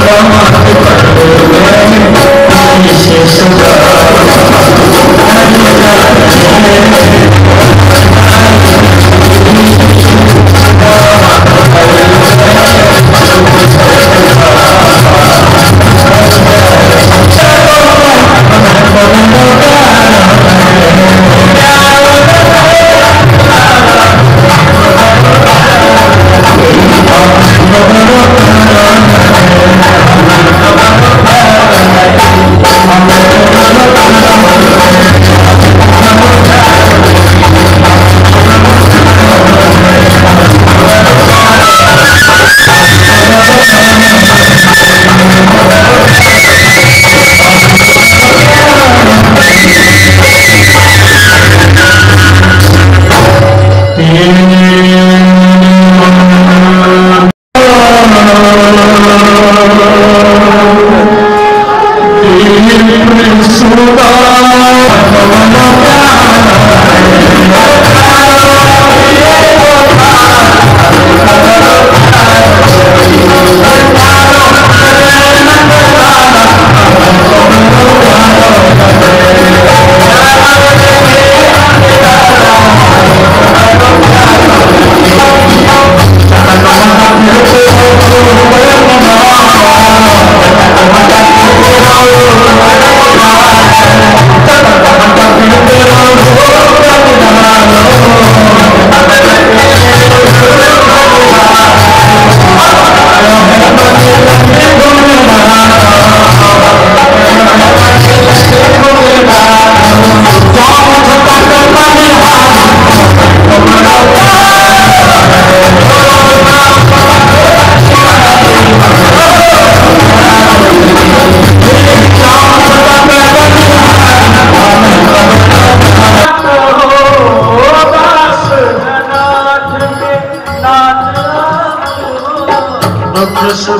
सुख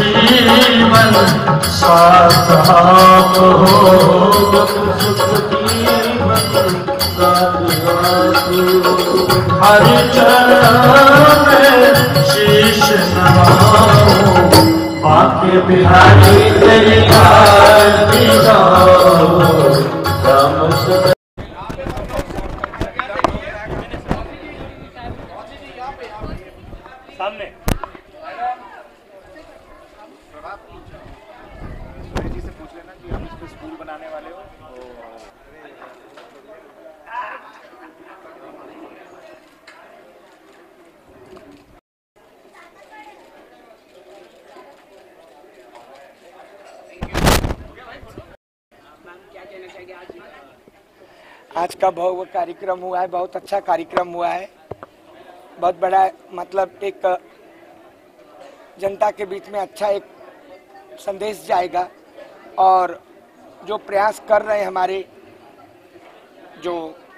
जीवन साथ हो, सुख जीवन हरि चरण में शीश नवाओ, बाके बिहारी तेरी आरती गाओ, राम सुख सामने सुरेश जी से पूछ लेना कि हम इसको स्कूल बनाने वाले हो। आज का भव्य कार्यक्रम हुआ है, बहुत अच्छा कार्यक्रम हुआ है, बहुत बड़ा मतलब एक जनता के बीच में अच्छा एक संदेश जाएगा। और जो प्रयास कर रहे हैं हमारे जो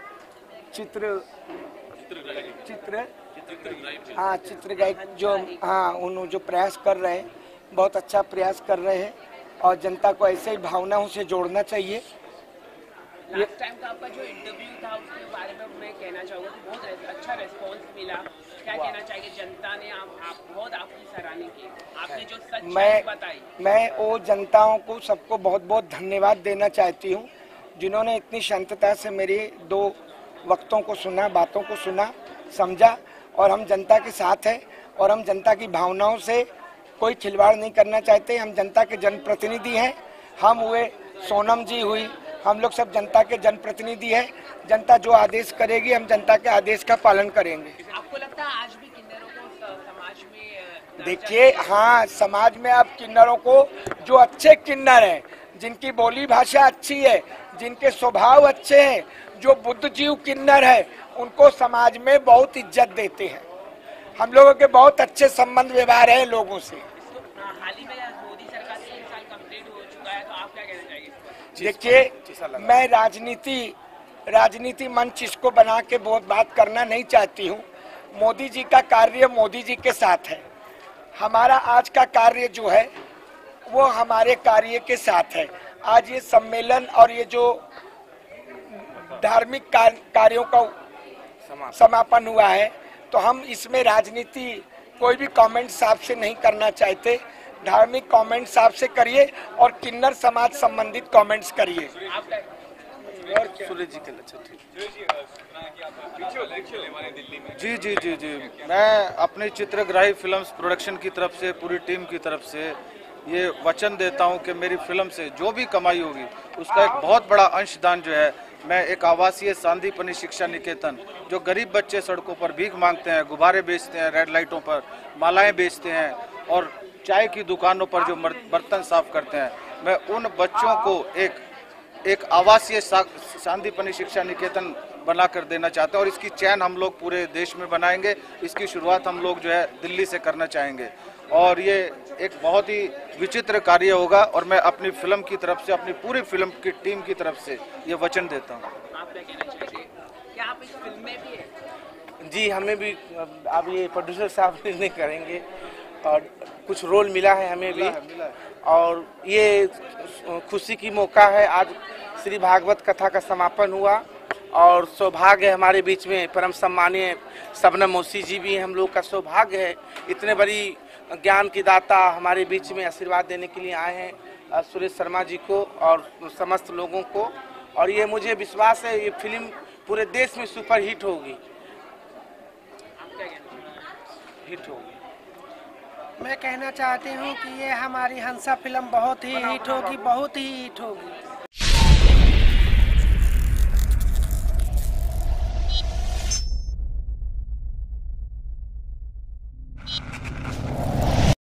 चित्रगायक जो उन्होंने जो प्रयास कर रहे हैं, बहुत अच्छा प्रयास कर रहे हैं और जनता को ऐसे ही भावनाओं से जोड़ना चाहिए। लास्ट टाइम का आपका जो इंटरव्यू था उसके बारे में मैं कहना चाहूँगा कि बहुत अच्छा रिस्पांस मिला। क्या कहना चाहिए, जनता ने आप बहुत आपकी सराहना की, आपने जो सच्चाई बताई। मैं वो जनताओं को सबको बहुत बहुत धन्यवाद देना चाहती हूँ जिन्होंने इतनी शांतता से मेरे दो वक्तों को सुना, बातों को सुना, समझा। और हम जनता के साथ हैं और हम जनता की भावनाओं से कोई खिलवाड़ नहीं करना चाहते। हम जनता के जनप्रतिनिधि हैं, हम हुए, सोनम जी हुई, हम लोग सब जनता के जनप्रतिनिधि हैं। जनता जो आदेश करेगी हम जनता के आदेश का पालन करेंगे। आपको लगता है आज भी किन्नरों को समाज में देखिए, हाँ, समाज में अब किन्नरों को जो अच्छे किन्नर हैं, जिनकी बोली भाषा अच्छी है, जिनके स्वभाव अच्छे हैं, जो बुद्धिजीव किन्नर है, उनको समाज में बहुत इज्जत देते हैं। हम लोगों के बहुत अच्छे संबंध व्यवहार है लोगों से। हाल ही में मोदी सरकार 3 साल कंप्लीट हो चुका है, तो आप क्या कहना चाहिए? देखिए, मैं राजनीति मंच इसको बना के बहुत बात करना नहीं चाहती हूँ। मोदी जी का कार्य मोदी जी के साथ है, हमारा आज का कार्य जो है वो हमारे कार्य के साथ है। आज ये सम्मेलन और ये जो धार्मिक कार्यों का समापन हुआ है, तो हम इसमें राजनीति कोई भी कमेंट साहब से नहीं करना चाहते। धार्मिक कमेंट्स आपसे करिए और किन्नर समाज संबंधित कमेंट्स करिए। सुरेश जी के लिए अच्छा ठीक। जी जी जी जी, मैं अपनी चित्रग्राही फिल्म्स प्रोडक्शन की तरफ से, पूरी टीम की तरफ से ये वचन देता हूं कि मेरी फिल्म से जो भी कमाई होगी उसका एक बहुत बड़ा अंशदान जो है मैं एक आवासीय सांदीपनि शिक्षा निकेतन, जो गरीब बच्चे सड़कों पर भीख मांगते हैं, गुब्बारे बेचते हैं, रेड लाइटों पर मालाएं बेचते हैं और चाय की दुकानों पर जो बर्तन साफ करते हैं, मैं उन बच्चों को एक आवासीय सांदीपनि शिक्षा निकेतन बना कर देना चाहते हैं और इसकी चैन हम लोग पूरे देश में बनाएंगे। इसकी शुरुआत हम लोग जो है दिल्ली से करना चाहेंगे और ये एक बहुत ही विचित्र कार्य होगा और मैं अपनी फिल्म की तरफ से, अपनी पूरी फिल्म की टीम की तरफ से ये वचन देता हूँ। आप क्या कहना चाहिए? क्या आप इस फिल्म में भी है? जी, हमें भी अब ये प्रोड्यूसर साहब नहीं करेंगे और कुछ रोल मिला है हमें भी मिला है। और ये खुशी की मौका है, आज श्री भागवत कथा का समापन हुआ और सौभाग्य है हमारे बीच में परम सम्मानीय शबनम मौसी जी भी हम लोग का सौभाग्य है, इतने बड़ी ज्ञान की दाता हमारे बीच में आशीर्वाद देने के लिए आए हैं सुरेश शर्मा जी को और समस्त लोगों को। और ये मुझे विश्वास है ये फिल्म पूरे देश में सुपर हिट होगी, हिट होगी। मैं कहना चाहती हूँ कि ये हमारी हंसा फिल्म बहुत ही हिट होगी, बहुत ही हिट होगी।